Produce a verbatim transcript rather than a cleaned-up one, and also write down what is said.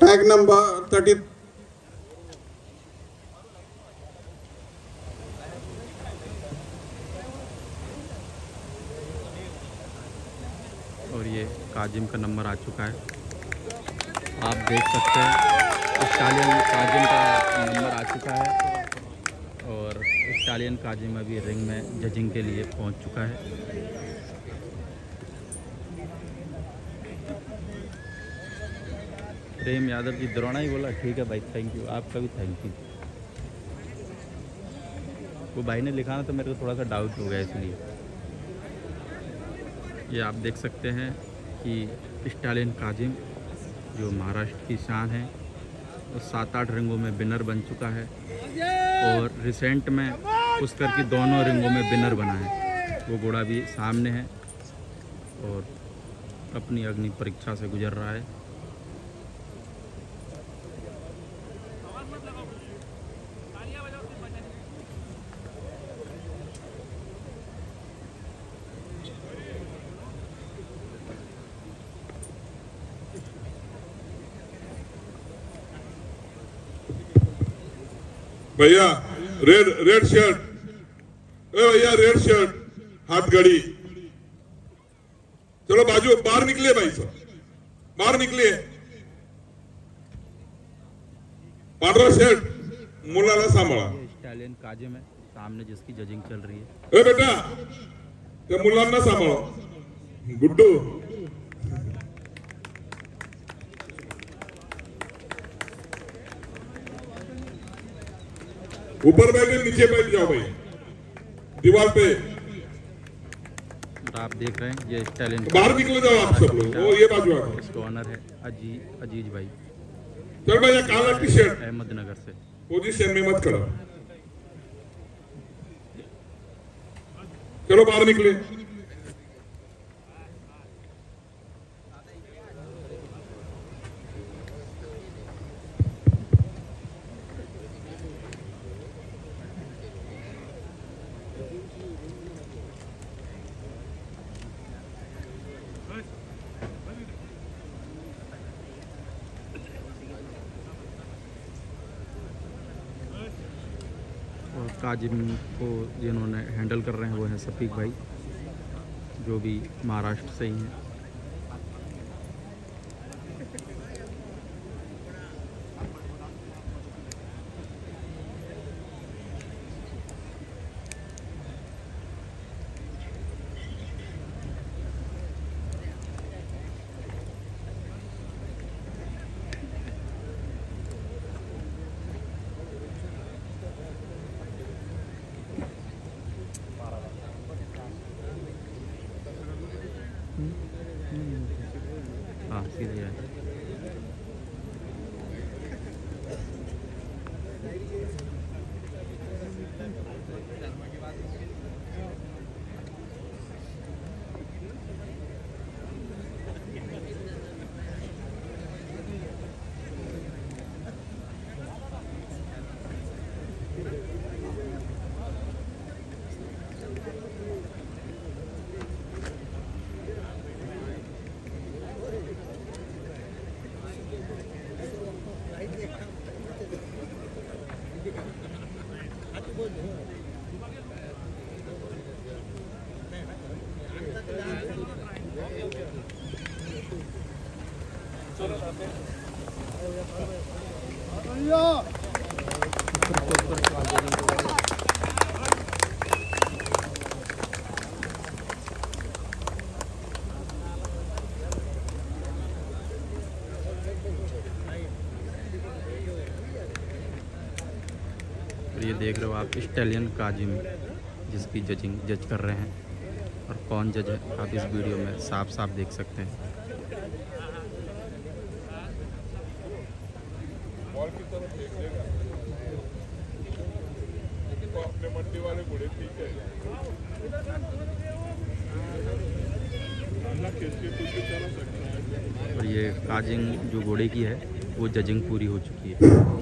Tag number thirty और ये काजिम का नंबर आ चुका है, आप देख सकते हैं इटालियन काजिम का नंबर आ चुका है और इटालियन काजिम अभी रिंग में जजिंग के लिए पहुंच चुका है। प्रेम यादव जी द्रोणा ही बोला, ठीक है भाई, थैंक यू, आपका भी थैंक यू। वो भाई ने लिखा ना तो मेरे को थोड़ा सा डाउट हो गया, इसलिए। ये आप देख सकते हैं कि इटालियन काजिम जो महाराष्ट्र की शान है वो सात आठ रिंगों में विनर बन चुका है और रिसेंट में पुष्कर की दोनों रिंगों में विनर बना है। वो घोड़ा भी सामने है और अपनी अग्नि परीक्षा से गुजर रहा है। भैया रेड रेड शर्ट, ए भैया रेड शर्ट, हाथ घड़ी, चलो बाजू बाहर निकले भाई साहब, बाहर निकले। पांढरा शर्ट मुलाला सांभाळा। ये इटालियन काजिम है सामने जिसकी जजिंग चल रही है। ए बेटा त्या मुलांना सांभाळा। गुड्डू ऊपर बैठे नीचे बैठ जाओ भाई, दीवार पे। आप देख रहे हैं ये इटालियन बाहर निकले जाओ आप सब लोग, वो ये बाजू आ। इसका ऑनर है अजी अजीज भाई। चल भैया काला टी शर्ट अहमदनगर से। पोजीशन में मत करो, चलो बाहर निकले। और काजिम को जिन्होंने हैंडल कर रहे हैं वो हैं सफीक भाई, जो भी महाराष्ट्र से ही हैं। हाँ सीधे है। ये देख रहे हो आप इटालियन काजिम जिसकी जजिंग जज कर रहे हैं, और कौन जज है आप इस वीडियो में साफ साफ देख सकते हैं। और ये काजिंग जो घोड़े की है वो जजिंग पूरी हो चुकी है।